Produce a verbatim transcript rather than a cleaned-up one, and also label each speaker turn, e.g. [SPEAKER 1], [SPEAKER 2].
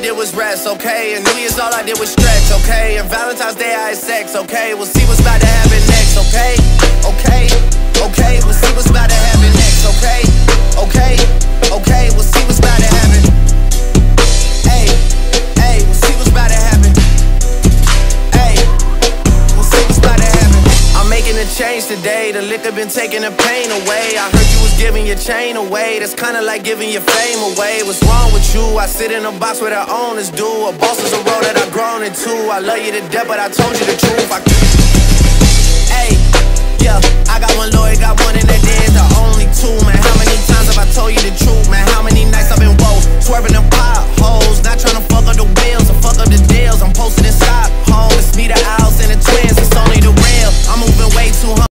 [SPEAKER 1] did was rest, okay? And New Year's all I did was stretch, okay? And Valentine's Day I had sex, okay? We'll see what's about to happen next, okay? Okay, okay, we'll see what's about to happen next, okay? Okay, okay, we'll see what's about to happen. Hey, hey, we'll see what's about to happen. Hey, we'll see what's about to happen. I'm making a change today. The liquor been taking the pain away. I heard you was giving your chain away. That's kinda like giving your fame away. What's wrong with you? I sit in a box where the owners do. A boss is a role that I've grown into. I love you to death, but I told you the truth. I... Hey, yeah.